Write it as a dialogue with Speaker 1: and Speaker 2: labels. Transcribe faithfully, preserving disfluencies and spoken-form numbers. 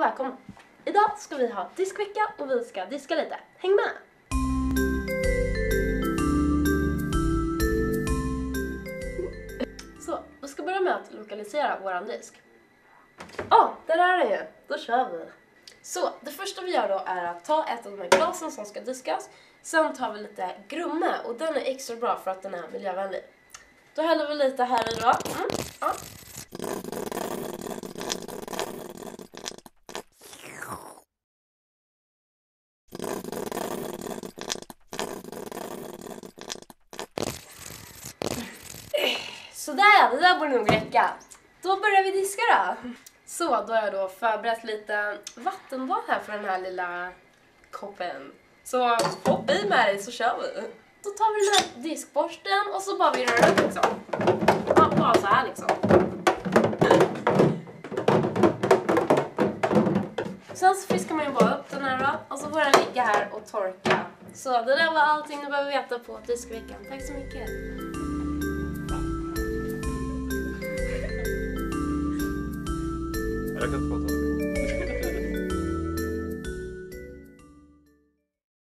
Speaker 1: välkomna. Idag ska vi ha diskvecka och vi ska diska lite. Häng med! Så, vi ska börja med att lokalisera våran disk. Ja, oh, där är den ju. Då kör vi. Så, det första vi gör då är att ta ett av de här glasen som ska diskas. Sen tar vi lite grumme och den är extra bra för att den är miljövänlig. Då häller vi lite här i då. Mm, ja. Sådär, det där borde nog räcka. Då börjar vi diska då. Så, då har jag då förberett lite vattenbad här för den här lilla koppen. Så hoppa i med dig så kör vi. Då tar vi den här diskborsten och så bara vi rör upp liksom. Ja, bara så här liksom. Sen så fiskar man ju bara upp den här då. Och så får den ligga här och torka. Så det där var allting du behöver veta på diskveckan. Tack så mycket.
Speaker 2: Jag kan inte prata om det.